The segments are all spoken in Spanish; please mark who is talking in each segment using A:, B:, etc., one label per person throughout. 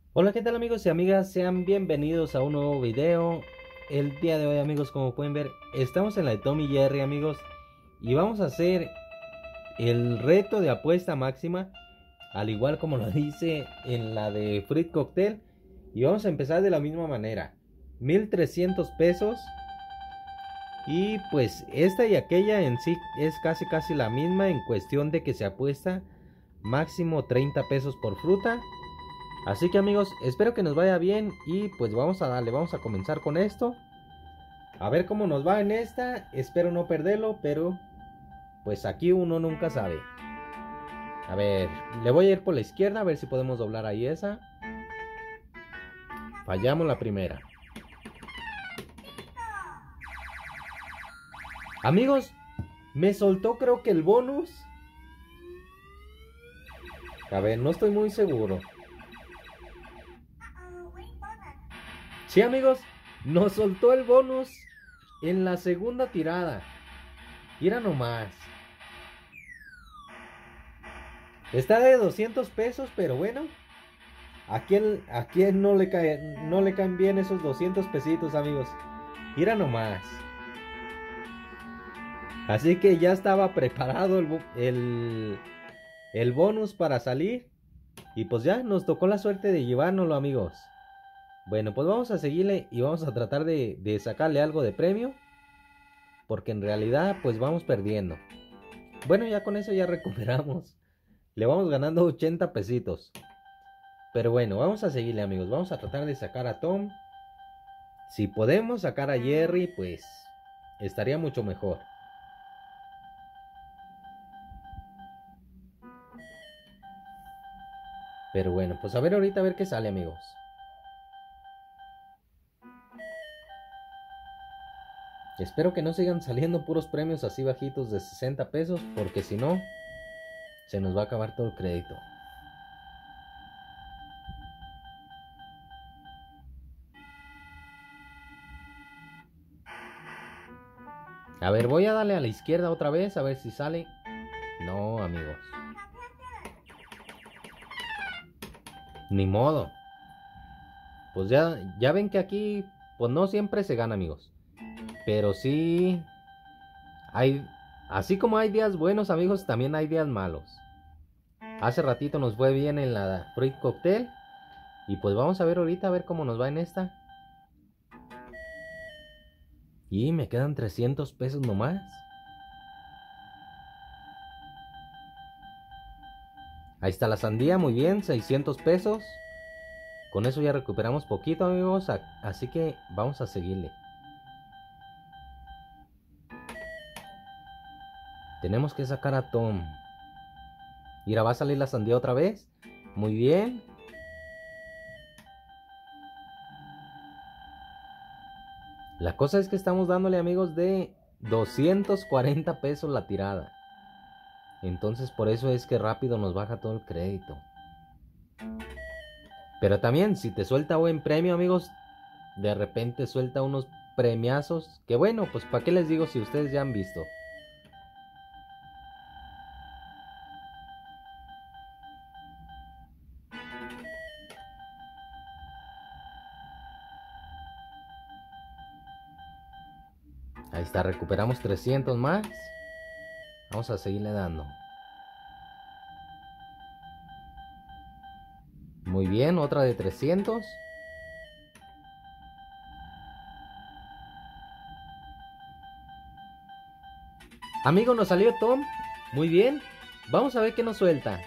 A: Hola, ¿qué tal amigos y amigas? Sean bienvenidos a un nuevo video. El día de hoy, amigos, como pueden ver, estamos en la de Tom y Jerry, amigos, y vamos a hacer el reto de apuesta máxima, al igual como lo dice en la de Fruit Cocktail. Y vamos a empezar de la misma manera, 1300 pesos. Y pues esta y aquella en sí es casi la misma, en cuestión de que se apuesta máximo 30 pesos por fruta. Así que amigos, espero que nos vaya bien y pues vamos a darle, vamos a comenzar con esto. A ver cómo nos va en esta, espero no perderlo, pero pues aquí uno nunca sabe. A ver, le voy a ir por la izquierda a ver si podemos doblar ahí esa. Fallamos la primera. Amigos, me soltó creo que el bonus. A ver, no estoy muy seguro. Sí amigos, nos soltó el bonus en la segunda tirada. Mira nomás. Está de 200 pesos, pero bueno. ¿A quién no le caen bien esos 200 pesitos, amigos? Mira nomás. Así que ya estaba preparado el bonus para salir. Y pues ya nos tocó la suerte de llevárnoslo, amigos. Bueno, pues vamos a seguirle y vamos a tratar de sacarle algo de premio. Porque en realidad pues vamos perdiendo. Bueno, ya con eso ya recuperamos. Le vamos ganando 80 pesitos. Pero bueno, vamos a seguirle, amigos. Vamos a tratar de sacar a Tom. Si podemos sacar a Jerry, pues estaría mucho mejor. Pero bueno, pues a ver ahorita a ver qué sale, amigos. Espero que no sigan saliendo puros premios así bajitos de 60 pesos, porque si no, se nos va a acabar todo el crédito. A ver, voy a darle a la izquierda otra vez, a ver si sale. No, amigos. Ni modo. Pues ya ven que aquí, pues no siempre se gana, amigos. Pero sí, hay, así como hay días buenos, amigos, también hay días malos. Hace ratito nos fue bien en la Fruit Cocktail. Y pues vamos a ver ahorita a ver cómo nos va en esta. Y me quedan 300 pesos nomás. Ahí está la sandía, muy bien, 600 pesos. Con eso ya recuperamos poquito, amigos. Así que vamos a seguirle. Tenemos que sacar a Tom. Mira, va a salir la sandía otra vez. Muy bien. La cosa es que estamos dándole, amigos, de 240 pesos la tirada. Entonces por eso es que rápido nos baja todo el crédito. Pero también, si te suelta buen premio, amigos, de repente suelta unos premiazos. Que bueno, pues para qué les digo si ustedes ya han visto. Ahí está, recuperamos 300 más. Vamos a seguirle dando. Muy bien, otra de 300. Amigo, nos salió Tom. Muy bien. Vamos a ver qué nos suelta.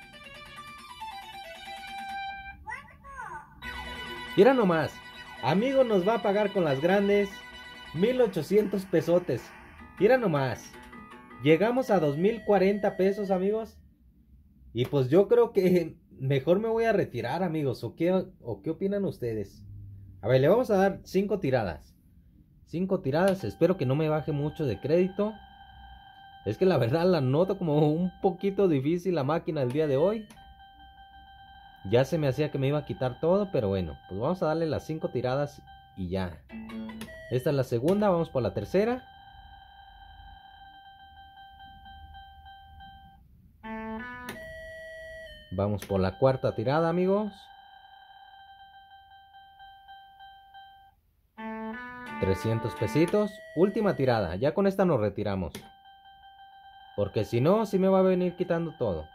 A: Mira nomás. Amigo, nos va a pagar con las grandes 1800 pesotes. Mira nomás. Llegamos a 2040 pesos, amigos. Y pues yo creo que mejor me voy a retirar, amigos. ¿O qué opinan ustedes? A ver, le vamos a dar 5 tiradas. 5 tiradas. Espero que no me baje mucho de crédito. Es que la verdad la noto como un poquito difícil la máquina el día de hoy. Ya se me hacía que me iba a quitar todo, pero bueno, pues vamos a darle las 5 tiradas y ya. Esta es la segunda, vamos por la tercera. Vamos por la cuarta tirada, amigos. 300 pesitos. Última tirada. Ya con esta nos retiramos. Porque si no, sí me va a venir quitando todo.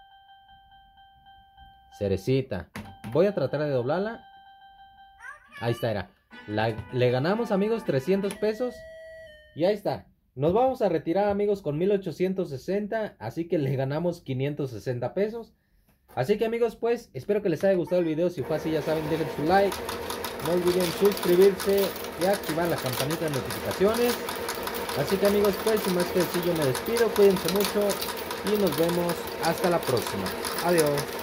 A: Cerecita. Voy a tratar de doblarla. Ahí está, era. Le ganamos, amigos, 300 pesos. Y ahí está. Nos vamos a retirar, amigos, con 1860. Así que le ganamos 560 pesos. Así que, amigos, pues, espero que les haya gustado el video. Si fue así, ya saben, denle su like. No olviden suscribirse y activar la campanita de notificaciones. Así que, amigos, pues, sin más que decir, yo me despido. Cuídense mucho y nos vemos hasta la próxima. Adiós.